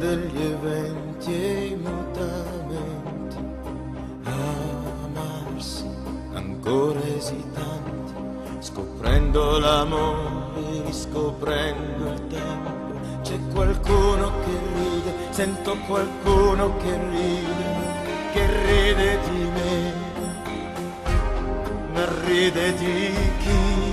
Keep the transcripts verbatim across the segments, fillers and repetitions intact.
degli eventi e i mutamenti, amarsi ancora esitanti, scoprendo l'amore, riscoprendo il tempo. C'è qualcuno che ride, sento qualcuno che ride, che ride di me, ma ride di chi?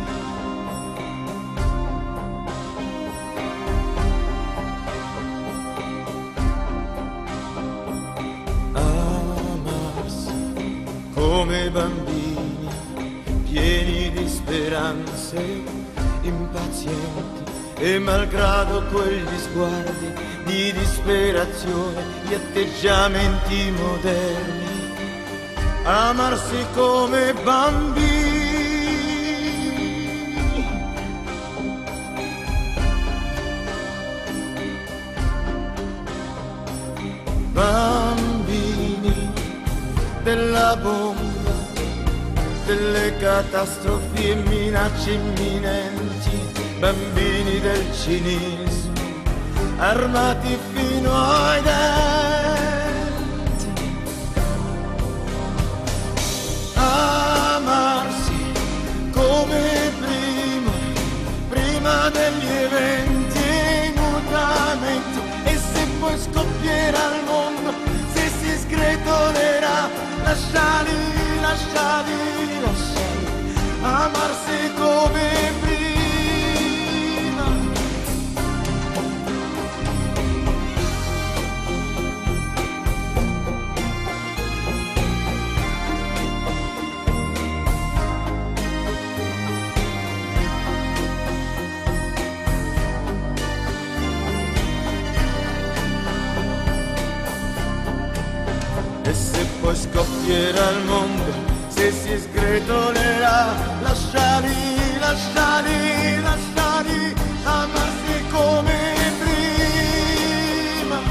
Come bambini pieni di speranze, impazienti e malgrado quegli sguardi di disperazione, gli atteggiamenti moderni, amarsi come bambini. Bambini della bomba, delle catastrofi e minacce imminenti, bambini del cinismo, armati fino ai denti. Amarsi come prima, prima degli eventi e i mutamenti, e se poi scoppierà il mondo, se si sgretolerà, lasciali, lasciali, lasciali, amarsi come prima. E se poi scoppierà il mondo, se si sgretolerà, lasciali, lasciali, lasciali, amarsi come prima.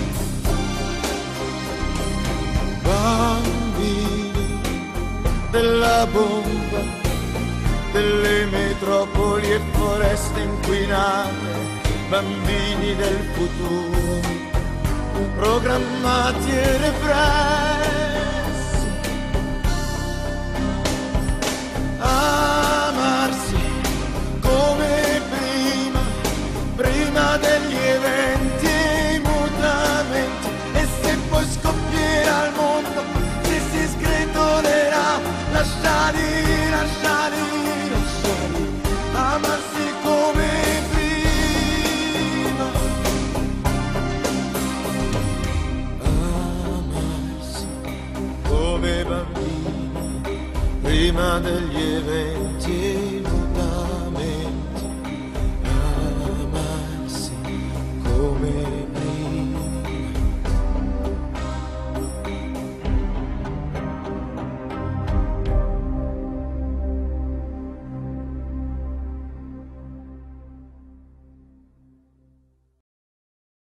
Bambini della bomba, delle metropoli e foreste inquinate, bambini del futuro, programmati e repressi. Amarsi come prima, prima degli eventi e i mutamenti, e se poi scoppierà il mondo, se si sgretolerà, lasciali, lasciali, lasciali, amarsi come prima. Amarsi come bambini, prima degli eventi